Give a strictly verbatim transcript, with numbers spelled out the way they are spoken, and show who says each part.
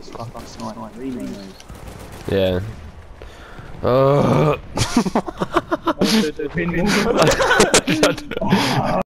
Speaker 1: fucking sniper. Really knows.
Speaker 2: Yeah. Uh.
Speaker 1: Oh, the, the pinball.